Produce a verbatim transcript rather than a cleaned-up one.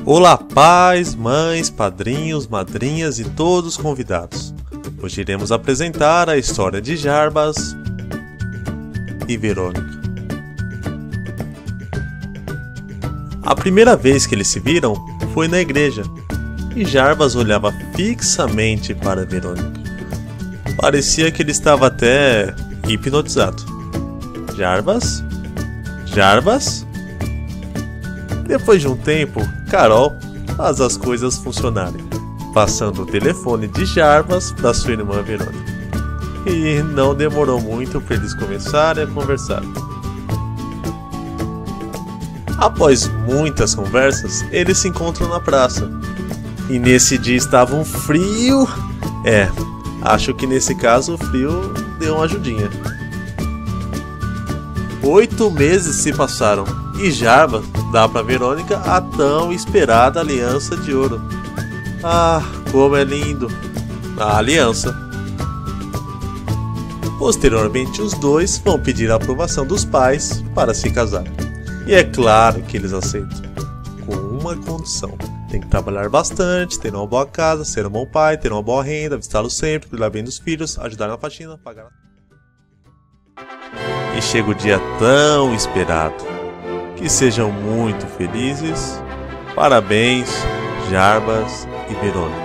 Olá, pais, mães, padrinhos, madrinhas e todos convidados. Hoje iremos apresentar a história de Jarbas e Verônica. A primeira vez que eles se viram foi na igreja, e Jarbas olhava fixamente para Verônica. Parecia que ele estava até hipnotizado. Jarbas? Jarbas? Depois de um tempo, Carol faz as coisas funcionarem, passando o telefone de Jarbas para sua irmã Verônica. E não demorou muito para eles começarem a conversar. Após muitas conversas, eles se encontram na praça. E nesse dia estava um frio. É, acho que nesse caso o frio deu uma ajudinha. Oito meses se passaram e Jarbas dá para Verônica a tão esperada aliança de ouro. Ah, como é lindo! A aliança. Posteriormente, os dois vão pedir a aprovação dos pais para se casar. E é claro que eles aceitam, com uma condição: tem que trabalhar bastante, ter uma boa casa, ser um bom pai, ter uma boa renda, visitá-los sempre, cuidar bem dos filhos, ajudar na faxina, pagar. E chega o dia tão esperado. Que sejam muito felizes. Parabéns, Jarbas e Verônica.